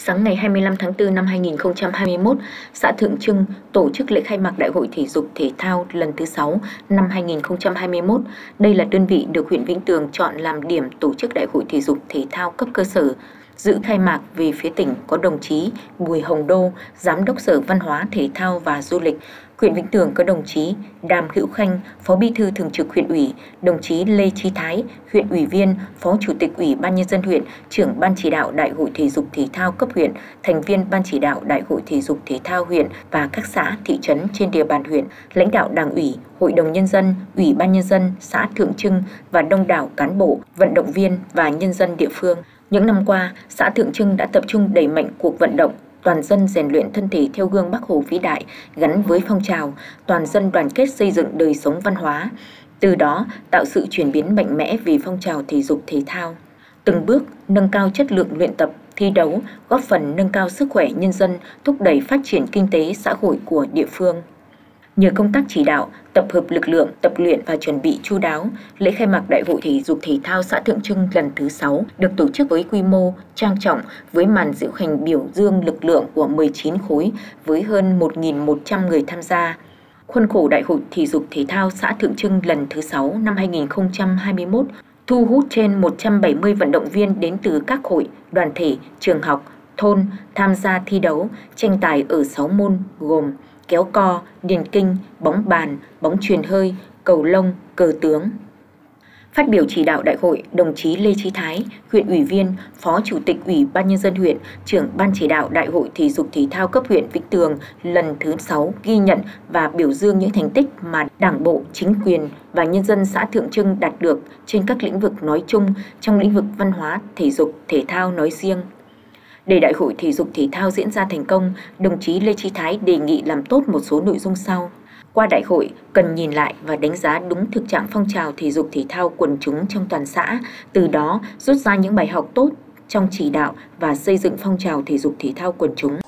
Sáng ngày 25 tháng 4 năm 2021, xã Thượng Trưng tổ chức lễ khai mạc Đại hội Thể dục Thể thao lần thứ 6 năm 2021. Đây là đơn vị được huyện Vĩnh Tường chọn làm điểm tổ chức Đại hội Thể dục Thể thao cấp cơ sở. Dự khai mạc về phía tỉnh có đồng chí Bùi Hồng Đô, Giám đốc Sở Văn hóa, Thể thao và Du lịch. Huyện Vĩnh Tường có đồng chí Đàm Hữu Khanh, Phó Bí thư Thường trực huyện ủy, đồng chí Lê Chí Thái, huyện ủy viên, Phó Chủ tịch Ủy ban Nhân dân huyện, trưởng Ban chỉ đạo Đại hội Thể dục Thể thao cấp huyện, thành viên Ban chỉ đạo Đại hội Thể dục Thể thao huyện và các xã, thị trấn trên địa bàn huyện, lãnh đạo Đảng ủy, Hội đồng Nhân dân, Ủy ban Nhân dân xã Thượng Trưng và đông đảo cán bộ, vận động viên và nhân dân địa phương. Những năm qua, xã Thượng Trưng đã tập trung đẩy mạnh cuộc vận động toàn dân rèn luyện thân thể theo gương Bác Hồ vĩ đại gắn với phong trào toàn dân đoàn kết xây dựng đời sống văn hóa, từ đó tạo sự chuyển biến mạnh mẽ về phong trào thể dục thể thao, từng bước nâng cao chất lượng luyện tập, thi đấu, góp phần nâng cao sức khỏe nhân dân, thúc đẩy phát triển kinh tế xã hội của địa phương. Nhờ công tác chỉ đạo, tập hợp lực lượng, tập luyện và chuẩn bị chu đáo, lễ khai mạc Đại hội Thể dục Thể thao xã Thượng Trưng lần thứ 6 được tổ chức với quy mô trang trọng với màn diễu hành biểu dương lực lượng của 19 khối với hơn 1.100 người tham gia. Khuôn khổ Đại hội Thể dục Thể thao xã Thượng Trưng lần thứ 6 năm 2021 thu hút trên 170 vận động viên đến từ các hội, đoàn thể, trường học, thôn tham gia thi đấu, tranh tài ở 6 môn gồm kéo co, điền kinh, bóng bàn, bóng chuyền hơi, cầu lông, cờ tướng. Phát biểu chỉ đạo đại hội, đồng chí Lê Chí Thái, huyện ủy viên, Phó Chủ tịch Ủy ban Nhân dân huyện, trưởng Ban chỉ đạo Đại hội Thể dục Thể thao cấp huyện Vĩnh Tường lần thứ 6 ghi nhận và biểu dương những thành tích mà Đảng bộ, chính quyền và nhân dân xã Thượng Trưng đạt được trên các lĩnh vực nói chung, trong lĩnh vực văn hóa, thể dục, thể thao nói riêng. Để Đại hội Thể dục Thể thao diễn ra thành công, đồng chí Lê Chí Thái đề nghị làm tốt một số nội dung sau. Qua đại hội, cần nhìn lại và đánh giá đúng thực trạng phong trào thể dục thể thao quần chúng trong toàn xã, từ đó rút ra những bài học tốt trong chỉ đạo và xây dựng phong trào thể dục thể thao quần chúng.